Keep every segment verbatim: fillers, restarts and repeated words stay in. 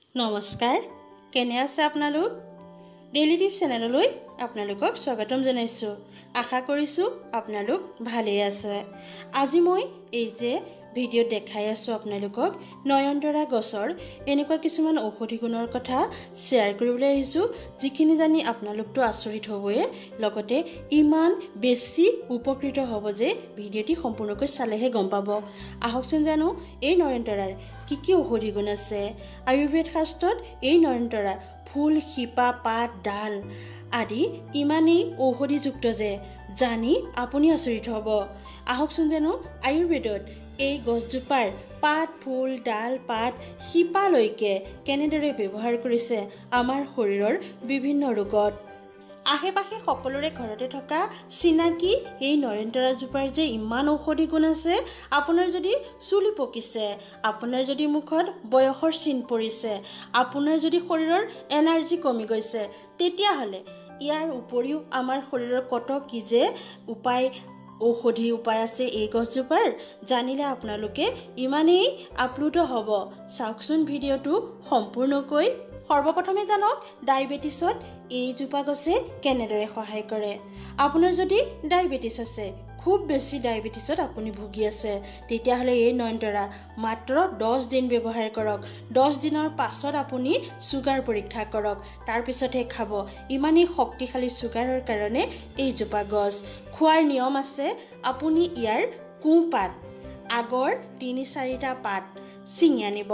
নমস্কাৰ কেনে আছে আপোনালোক ডেইলি টিপ চেনেললৈ আপোনালোকক স্বাগতম জনাইছো আশা কৰিছো আপোনালোক ভালে আছে আজি মই এই যে ভিডিও দেখাই আছো আপোনালোকক নয়নতৰা গছৰ এনেকুৱা কিছুমান ঔষধি গুণৰ কথা শেয়াৰ কৰিবলৈ আহিছো যিখিনি জানি আপোনালোকটো আচৰিত হ'বয়ে লগতে ইমান বেছি উপকৃত হ'ব যে ভিডিওটি সম্পূৰ্ণকৈ চালেহে গম পাব আহকচোন জানো এই নয়নতৰাৰ কি কি ঔষধি গুণ আছে আয়ুৰ্বেদ শাস্ত্ৰত এই নয়নতৰা ফুল শিপা পাত ডাল আদি ইমানেই ঔষধিযুক্ত যে জানি আপুনি আচৰিত হ'ব আহকচোন জানো আয়ুৰ্বেদত এই গছজোপাৰ পাত ফুল ডাল পাত শিপালৈকে কেনেদৰে ব্যৱহাৰ কৰিছে আমাৰ শৰীৰৰ বিভিন্ন ৰোগত আহে পাশে সকলোৰে ঘৰতে থকা চিনাকি এই নয়নতৰা জোপাৰ যে ইমান ঔষধি গুণ আছে আপোনাৰ যদি চুলি পকিছে আপোনাৰ যদি মুখত বয়সৰ চিন পৰিছে আপোনাৰ যদি শৰীৰৰ এনাৰ্জি কমি গৈছে তেতিয়া হলে ইয়াৰ উপৰিও আমাৰ শৰীৰৰ কত কি যে উপায় ঔষধি উপায় আছে এই গছজোপাৰ জানিলে আপোনালোকে ইমানেই আপ্লুত হ'ব চাওকচোন ভিডিওটো সম্পূৰ্ণকৈ সৰ্বপ্ৰথমে জানক ডায়াবেটিছত এই জোপা গছে কেনেদৰে সহায় কৰে আপোনাৰ যদি ডায়াবেটিছ আছে খুব বেছি ডায়াবেটিছত আপুনি ভুগি আছে তেতিয়া হলে এই নয়নতৰা মাত্ৰ দহ দিন ব্যৱহাৰ কৰক দহ দিনৰ পাছত আপুনি সুগাৰ পৰীক্ষা কৰক তাৰ পিছতহে খাব ইমানেই শক্তিশালী সুগাৰৰ কাৰণে এই জোপা গছ খোৱাৰ নিয়ম আছে আপুনি ইয়াৰ কুঁপাত আগৰ তিনি চাৰিটা পাত ছিঙি আনিব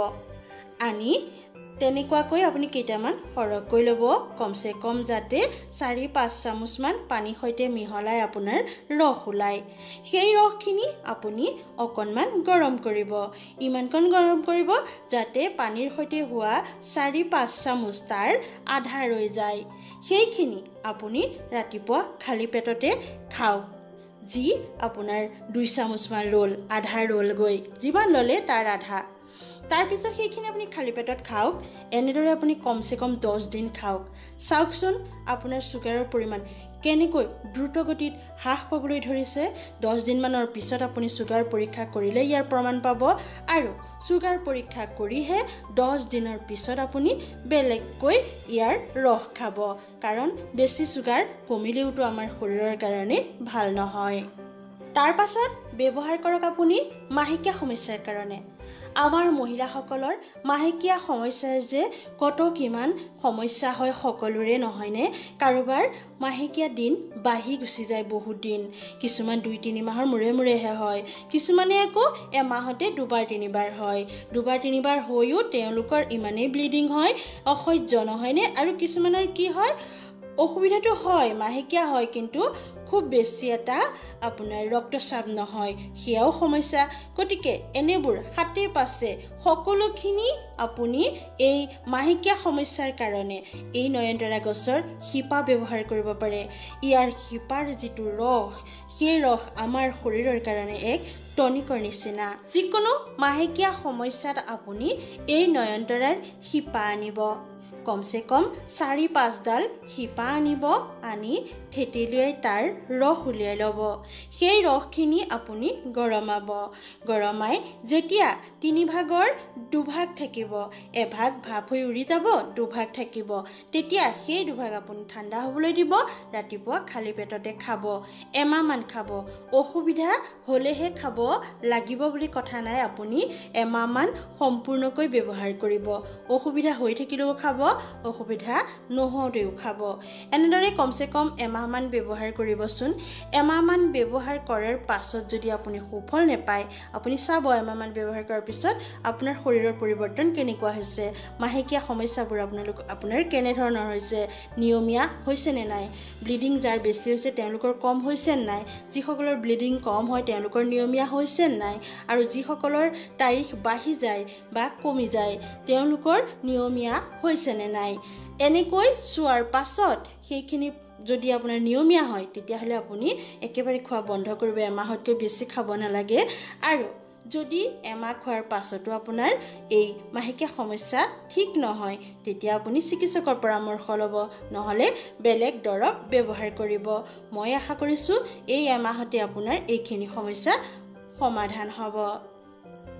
আনি তেনেকুৱাকৈ আপুনি কেইটামান সৰহকৈ ল'ব কমসে কম যাতে চাৰি পাঁচ চামুচমান পানী সৈতে মিহলাই আপোনাৰ ৰস ওলায় সেই ৰসখিনি আপুনি অকণমান গৰম কৰিব ইমানকণ গৰম কৰিব যাতে পানীৰ সৈতে হোৱা চাৰি পাঁচ চামুচ তাৰ আধা ৰৈ যায় সেইখিনি আপুনি ৰাতিপুৱা খালি পেটতে খাওক যি আপোনাৰ দুই চামুচমান ৰ'ল আধা ৰ'ল গৈ যিমান ল'লে তাৰ আধা তাৰ পিছত সেইখিনি আপুনি খালি পেটত খাওক এনেদৰে আপুনি কমসে কম দহ দিন খাওক চাওকচোন আপোনাৰ সুগাৰৰ পৰিমাণ কেনেকৈ দ্ৰুতগতিত হ্ৰাস পাবলৈ ধৰিছে দহ দিনমানৰ পিছত আপুনি সুগাৰ পৰীক্ষা কৰিলে ইয়াৰ প্ৰমাণ পাব আৰু সুগাৰ পৰীক্ষা কৰিহে দহ দিনৰ পিছত আপুনি বেলেগকৈ ইয়াৰ ৰস খাব কাৰণ বেছি সুগাৰ কমিলেওতো আমাৰ শৰীৰৰ কাৰণে ভাল নহয় তাৰ পাছত ব্যৱহাৰ কৰক আপুনি মাহেকীয়া সমস্যাৰ কাৰণে আমাৰ মহিলাসকলৰ মাহেকীয়া সমস্যাৰ যে কত কিমান সমস্যা হয় সকলোৰে নহয়নে কাৰোবাৰ মাহেকীয়া দিন বাঢ়ি গুচি যায় বহুত দিন কিছুমান দুই তিনি মাহৰ মূৰে মূৰেহে হয় কিছুমানে আকৌ এমাহতে দুবাৰ তিনিবাৰ হয় দুবাৰ তিনিবাৰ হৈও তেওঁলোকৰ ইমানেই ব্লিডিং হয় অসহ্য নহয়নে আৰু কিছুমানৰ কি হয় অসুবিধাটো হয় মাহেকীয়া হয় কিন্তু খুব বেছি এটা আপোনাৰ ৰক্তচাপ নহয় হিয়াও সমস্যা গতিকে এনেবোৰ হাতেৰ পাছে সকলোখিনি আপুনি এই মাহেকীয়া সমস্যাৰ কাৰণে এই নয়নতৰা গছৰ শিপা ব্যৱহাৰ কৰিব পাৰে ইয়াৰ শিপাৰ যিটো ৰস সেই ৰস আমাৰ শৰীৰৰ কাৰণে এক টনিকৰ নিচিনা যিকোনো মাহেকীয়া সমস্যাত আপুনি এই নয়নতৰাৰ শিপা আনিব কমসে কম চাৰি পাঁচডাল শিপা আনিব আনি থেতেলিয়াই তাৰ ৰস উলিয়াই ল'ব সেই ৰসখিনি আপুনি গৰমাব গৰমাই যেতিয়া তিনি ভাগৰ দুভাগ থাকিব এভাগ ভাপ হৈ উৰি যাব দুভাগ থাকিব তেতিয়া সেই দুভাগ আপুনি ঠাণ্ডা হ'বলৈ দিব ৰাতিপুৱা খালি পেটতে খাব এমাহমান খাব অসুবিধা হ'লেহে খাব লাগিব বুলি কথা নাই আপুনি এমাহমান সম্পূৰ্ণকৈ ব্যৱহাৰ কৰিব অসুবিধা হৈ থাকিলেও খাব অসুবিধা নহওঁতেও খাব এনেদৰে কমসে কম এমাহমান ব্যৱহাৰ কৰিবচোন এমাহমান ব্যৱহাৰ কৰাৰ পাছত যদি আপুনি সুফল নেপায় আপুনি চাব এমাহমান ব্যৱহাৰ কৰাৰ পিছত আপোনাৰ শৰীৰৰ পৰিৱৰ্তন কেনেকুৱা হৈছে মাহেকীয়া সমস্যাবোৰ আপোনালোক আপোনাৰ কেনেধৰণৰ হৈছে নিয়মীয়া হৈছে নে নাই ব্লিডিং যাৰ বেছি হৈছে তেওঁলোকৰ কম হৈছে নাই যিসকলৰ ব্লিডিং কম হয় তেওঁলোকৰ নিয়মীয়া হৈছে নাই আৰু যিসকলৰ তাৰিখ বাঢ়ি যায় বা কমি যায় তেওঁলোকৰ নিয়মীয়া হৈছে নে নাই এনেকৈ চোৱাৰ পাছত সেইখিনি যদি আপোনাৰ নিয়মীয়া হয় তেতিয়াহ'লে আপুনি একেবাৰে খোৱা বন্ধ কৰিব এমাহতকৈ বেছি খাব নালাগে আৰু যদি এমাহ খোৱাৰ পাছতো আপোনাৰ এই মাহেকীয়া সমস্যা ঠিক নহয় তেতিয়া আপুনি চিকিৎসকৰ পৰামৰ্শ ল'ব নহলে বেলেগ দৰৱ ব্যৱহাৰ কৰিব মই আশা কৰিছো এই এমাহতে আপোনাৰ এইখিনি সমস্যা সমাধান হ'ব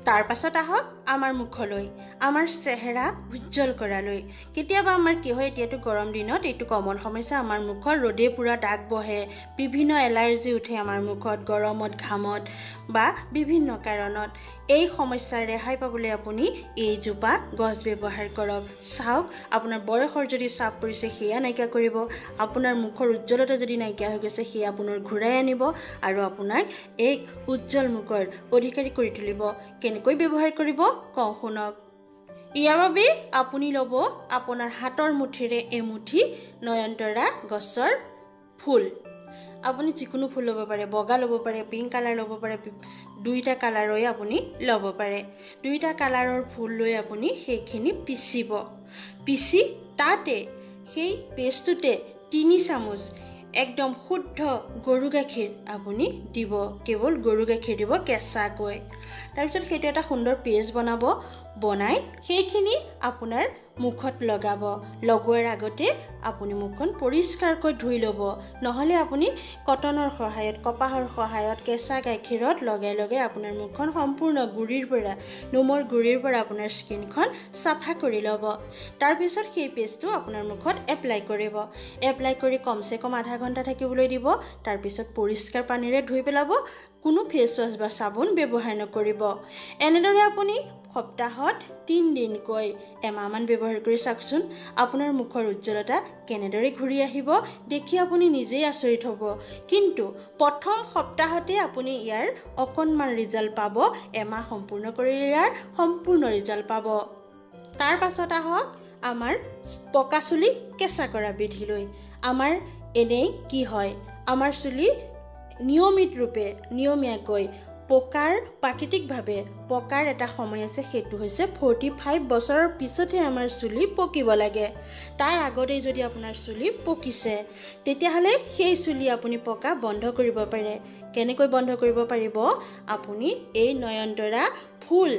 তাৰ পাছত আহক আমাৰ মুখলৈ আমাৰ চেহেৰা উজ্জ্বল কৰালৈ কেতিয়াবা আমাৰ কি হয় এতিয়াতো গৰম দিনত এইটো কমন সমস্যা আমাৰ মুখৰ ৰ'দে পুৰা দাগ বহে বিভিন্ন এলাৰ্জি উঠে আমাৰ মুখত গৰমত ঘামত বা বিভিন্ন কাৰণত এই সমস্যাৰ ৰেহাই পাবলৈ আপুনি এই জোপা গছ ব্যৱহাৰ কৰক চাওক আপোনাৰ বয়সৰ যদি চাপ পৰিছে সেয়া নাইকিয়া কৰিব আপোনাৰ মুখৰ উজ্জ্বলতা যদি নাইকিয়া হৈ গৈছে সেয়া পুনৰ ঘূৰাই আনিব আৰু আপোনাক এক উজ্জ্বল মুখৰ অধিকাৰী কৰি তুলিব কেনেকৈ ব্যৱহাৰ কৰিব কওঁ শুনক ইয়াৰ বাবে আপুনি ল'ব আপোনাৰ হাতৰ মুঠিৰে এমুঠি নয়নতৰা গছৰ ফুল আপুনি যিকোনো ফুল ল'ব পাৰে বগা ল'ব পাৰে পিংক কালাৰ ল'ব পাৰে দুইটা কালাৰৰে আপুনি ল'ব পাৰে দুইটা কালাৰৰ ফুল লৈ আপুনি সেইখিনি পিচিব পিচি তাতে সেই পেষ্টটোতে তিনি চামুচ একদম শুদ্ধ গৰু গাখীৰ আপুনি দিব কেৱল গৰু গাখীৰ দিব কেঁচাকৈ তাৰপিছত সেইটো এটা সুন্দৰ পেষ্ট বনাব বনাই সেইখিনি আপোনাৰ মুখত লগাব লগোৱাৰ আগতে আপুনি মুখখন পৰিষ্কাৰকৈ ধুই ল'ব নহলে আপুনি কটনৰ সহায়ত কপাহৰ সহায়ত কেঁচা গাখীৰত লগাই লগাই আপোনাৰ মুখখন সম্পূৰ্ণ গুৰিৰ পৰা নোমৰ গুৰিৰ পৰা আপোনাৰ স্কিনখন সাফা কৰি ল'ব তাৰ পিছত সেই পেষ্টটো আপোনাৰ মুখত এপ্লাই কৰিব এপ্লাই কৰি কমসে কম আধা ঘণ্টা থাকিবলৈ দিব তাৰ পিছত পৰিষ্কাৰ পানীৰে ধুই পেলাব কোনো ফেস ওয়াশ বা সাবুন ব্যৱহাৰ নকৰিব এনেদৰে আপুনি সপ্তাহত তিন দিনকৈ এমাহমান ব্যৱহাৰ কৰি চাওকচোন আপোনাৰ মুখৰ উজ্জ্বলতা কেনেদৰে ঘূৰি আহিব দেখি আপুনি নিজেই আচৰিত হ'ব কিন্তু প্ৰথম সপ্তাহতে আপুনি ইয়াৰ অকণমান ৰিজাল্ট পাব এমাহ সম্পূৰ্ণ কৰিলে ইয়াৰ সম্পূৰ্ণ ৰিজাল্ট পাব তাৰ পাছত আহক আমাৰ পকা চুলি কেঁচা কৰা বিধিলৈ আমাৰ এনেই কি হয় আমাৰ চুলি নিয়মিত ৰূপে নিয়মীয়াকৈ পকাৰ প্ৰাকৃতিকভাৱে পকাৰ এটা সময় আছে সেইটো হৈছে পঁয়তাল্লিছ বছৰৰ পিছতহে আমাৰ চুলি পকিব লাগে তাৰ আগতে যদি আপোনাৰ চুলি পকিছে তেতিয়াহলে সেই চুলি আপুনি পকা বন্ধ কৰিব পাৰে কেনেকৈ বন্ধ কৰিব পাৰিব আপুনি এই নয়নতৰা ফুল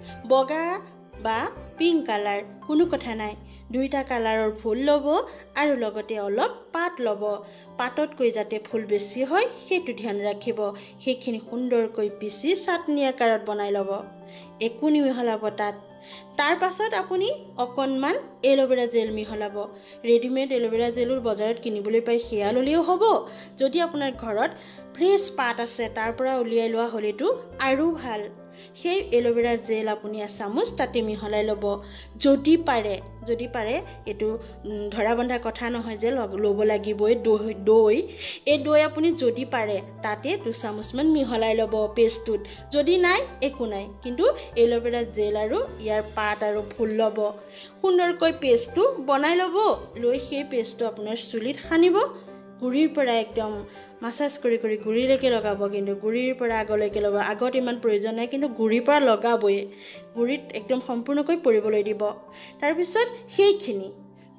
বগা বা পিংক কালাৰ কোনো কথা নাই দুইটা কালাৰৰ ফুল ল'ব আৰু লগতে অলপ পাত ল'ব পাততকৈ যাতে ফুল বেছি হয় সেইটো ধ্যান ৰাখিব সেইখিনি সুন্দৰকৈ পিচি চাটনি আকাৰত বনাই ল'ব একো নিমিহলাব তাত তাৰ পাছত আপুনি অকণমান এল'ভেৰা জেল মিহলাব ৰেডিমেড এল'ভেৰা জেলৰ বজাৰত কিনিবলৈ পাই সেয়া ল'লেও হ'ব যদি আপোনাৰ ঘৰত ফ্ৰেছ পাত আছে তাৰ পৰা উলিয়াই লোৱা হ'লেতো আৰু ভাল সেই এল'ভেৰা জেল আপুনি এচামুচ তাতে মিহলাই ল'ব যদি পাৰে যদি পাৰে এটো ধৰা বন্ধা কথা নহয় যে ল'ব লাগিবই দৈ দৈ এই দৈ আপুনি যদি পাৰে তাতে দুই চামুচমান মিহলাই ল'ব পেষ্টটোত যদি নাই একো নাই কিন্তু এল'ভেৰা জেল আৰু ইয়াৰ পাত আৰু ফুল ল'ব সুন্দৰকৈ পেষ্টটো বনাই ল'ব লৈ সেই পেষ্টটো আপোনাৰ চুলিত সানিব গুৰিৰ পৰা একদম মাসাজ কৰি কৰি গুৰিলৈকে লগাব কিন্তু গুৰিৰ পৰা আগলৈকে ল'ব আগত ইমান প্ৰয়োজন নাই কিন্তু গুৰিৰ পৰা লগাবই গুৰিত একদম সম্পূৰ্ণকৈ পৰিবলৈ দিব তাৰ পিছত সেইখিনি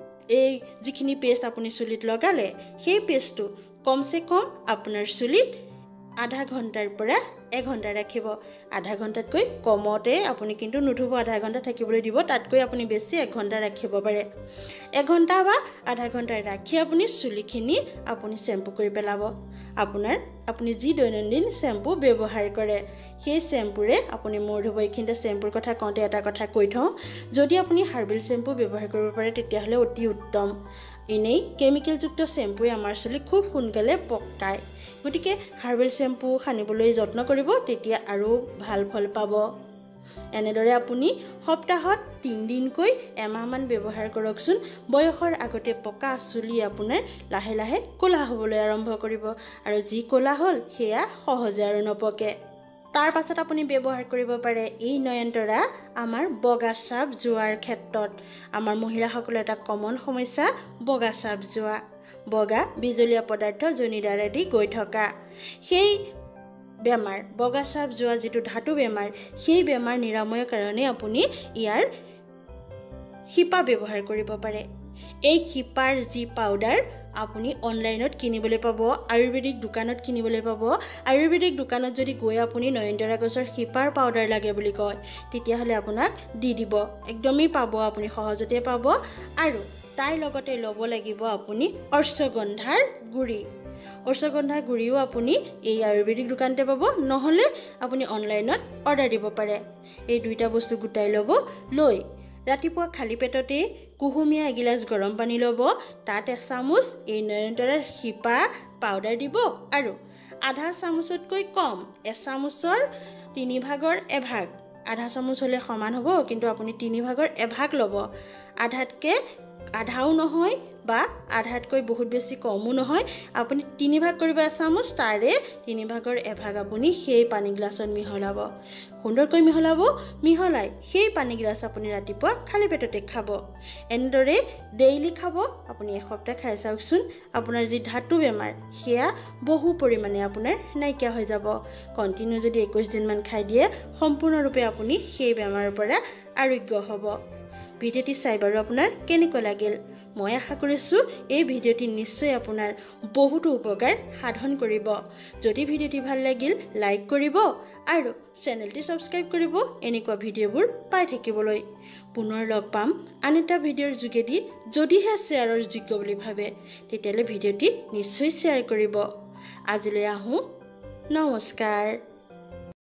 এই যিখিনি পেষ্ট আপুনি চুলিত লগালে সেই পেষ্টটো কমসে কম আপোনাৰ চুলিত আধা ঘণ্টাৰ পৰা এক ঘণ্টা ৰাখিব আধা ঘণ্টাতকৈ কমতে আপুনি কিন্তু নুধুব আধা ঘণ্টা থাকিবলৈ দিব তাতকৈ আপুনি বেছি এক ঘণ্টা ৰাখিব পাৰে এক ঘণ্টা বা আধা ঘণ্টা ৰাখি আপুনি চুলিখিনি আপুনি শ্যাম্পু কৰি পেলাব আপোনাৰ আপুনি যি দৈনন্দিন শ্যাম্পু ব্যৱহাৰ কৰে সেই শ্যাম্পুৰে আপুনি মূৰ ধুব এইখিনিতে শ্যাম্পুৰ কথা কওঁতে এটা কথা কৈ থওঁ যদি আপুনি হাৰ্বেল শ্যাম্পু ব্যৱহাৰ কৰিব পাৰে তেতিয়াহ'লে অতি উত্তম এনেই কেমিকেলযুক্ত শ্যাম্পুৱে আমাৰ চুলি খুব সোনকালে পকায় গতিকে হাৰ্বেল শ্যাম্পু সানিবলৈ যত্ন কৰিব তেতিয়া আৰু ভাল ফল পাব এনেদৰে আপুনি সপ্তাহত তিন দিনকৈ এমাহমান ব্যৱহাৰ কৰকচোন বয়সৰ আগতে পকা চুলি আপোনাৰ লাহে লাহে ক'লা হ'বলৈ আৰম্ভ কৰিব আৰু যি ক'লা হ'ল সেয়া সহজে আৰু নপকে তাৰ পাছত আপুনি ব্যৱহাৰ কৰিব পাৰে এই নয়নতৰা আমাৰ বগা চাপ যোৱাৰ ক্ষেত্ৰত আমাৰ মহিলাসকলৰ এটা কমন সমস্যা বগা চাপ যোৱা বগা বিজলীয়া পদাৰ্থ জনিদাৰেদি গৈ থকা সেই বেমাৰ বগা চাপ যোৱা যেটো ধাতু বেমাৰ সেই বেমাৰ নিৰাময়ৰ কাৰণে আপুনি ইয়াৰ শিপা ব্যৱহাৰ কৰিব পাৰে এই শিপাৰ যি পাউডাৰ আপুনি অনলাইনত কিনিবলৈ পাব আয়ুৰ্বেদিক দোকানত কিনিবলৈ পাব আয়ুৰ্বেদিক দোকানত যদি গৈ আপুনি নয়নতৰা গছৰ শিপাৰ পাউডাৰ লাগে বুলি কয় তেতিয়াহ'লে আপোনাক দি দিব একদমই পাব আপুনি সহজতে পাব আৰু তাৰ লগতে ল'ব লাগিব আপুনি অশ্বগন্ধাৰ গুৰি অশ্বগন্ধা গুড়িও আপুনি এই আয়ুৰ্বেদিক দোকানতে পাব, নহ'লে আপুনি অনলাইনত অৰ্ডাৰ দিব পাৰে। এই দুইটা বস্তু গোটাই ল'ব। লৈ ৰাতিপুৱা খালী পেটতে কুহুমীয়া এগিলাচ গৰম পানী ল'ব। তাত এচামুচ এই নয়নতৰাৰ শিপা পাউডাৰ দিব আৰু আধা চামুচতকৈ কম, এচামুচৰ তিনি ভাগৰ এভাগ, আধা চামুচ হ'লে সমান হ'ব, কিন্তু আপুনি তিনি ভাগৰ এভাগ ল'ব। আধাতকৈ আধাও নহয় বা আধাতকৈ বহুত বেছি কমো নহয়, আপুনি তিনি ভাগ কৰিব এচামুচ, তাৰে তিনি ভাগৰ এভাগ আপুনি সেই পানী গিলাচত মিহলাব। সুন্দৰকৈ মিহলাব। মিহলাই সেই পানী গিলাচ আপুনি ৰাতিপুৱা খালী পেটতে খাব। এনেদৰে ডেইলি খাব। আপুনি এসপ্তাহ খাই চাওকচোন, আপোনাৰ যি ধাতু বেমাৰ সেয়া বহু পৰিমাণে আপোনাৰ নাইকিয়া হৈ যাব। কণ্টিনিউ যদি একৈছ দিনমান খাই দিয়ে, সম্পূৰ্ণৰূপে আপুনি সেই বেমাৰৰ পৰা আৰোগ্য হ'ব। ভিডিঅ'টি চাই বাৰু আপোনাৰ কেনেকুৱা লাগিল? মই আশা কৰিছোঁ এই ভিডিঅ'টি নিশ্চয় আপোনাৰ বহুতো উপকাৰ সাধন কৰিব। যদি ভিডিঅ'টি ভাল লাগিল লাইক কৰিব আৰু চেনেলটি ছাবস্ক্ৰাইব কৰিব এনেকুৱা ভিডিঅ'বোৰ পাই থাকিবলৈ। পুনৰ লগ পাম আন এটা ভিডিঅ'ৰ যোগেদি। যদিহে শ্বেয়াৰৰ যোগ্য বুলি ভাবে তেতিয়াহ'লে ভিডিঅ'টি নিশ্চয় শ্বেয়াৰ কৰিব। আজিলৈ আহোঁ। নমস্কাৰ।